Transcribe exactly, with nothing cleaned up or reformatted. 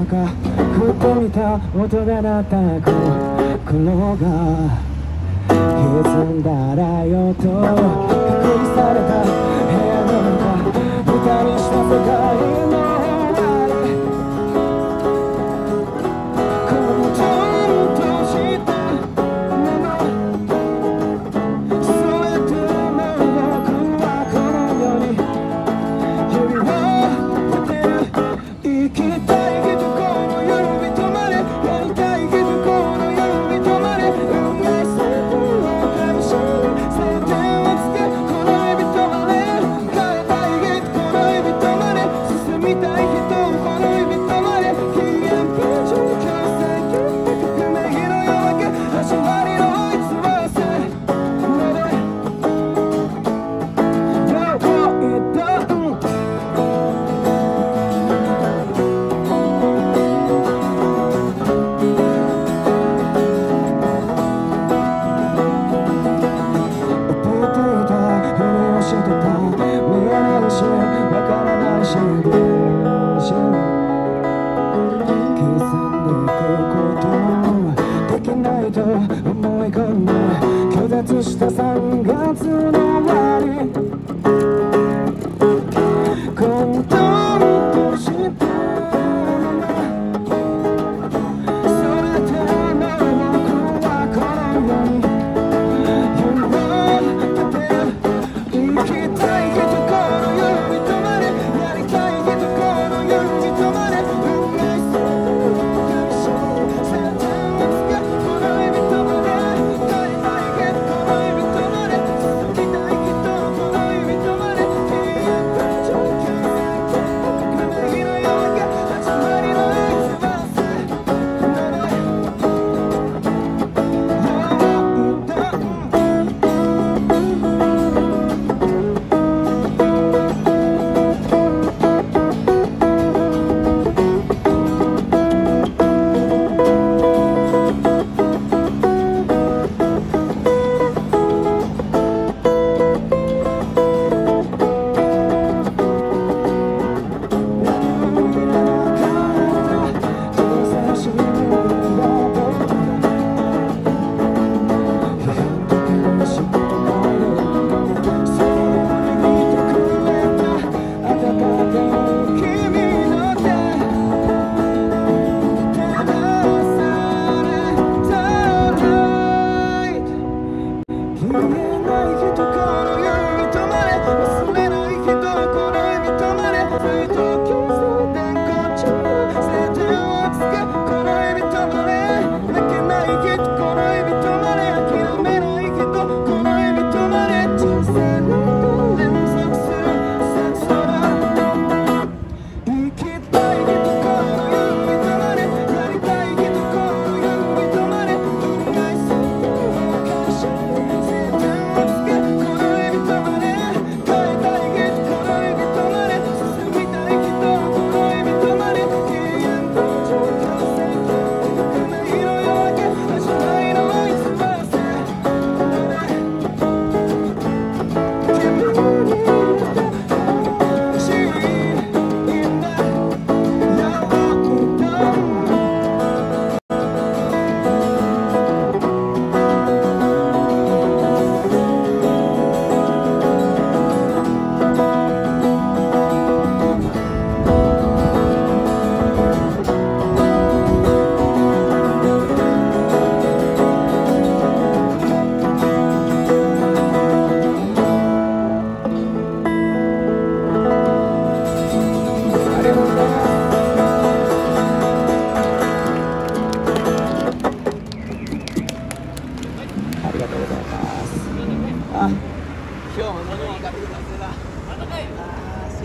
か振ってみた音が鳴った心が歪んだらよと隔離された部屋の中歌にした世界の思い込んで拒絶したさんがつの終わり混沌としてそれでも僕はこの世に夢を立て生きたい人この世に止まれやりたい人この世に止まれ運命線を感謝晴天をつけこの指止まれ今日も飲みに行かれるんだ。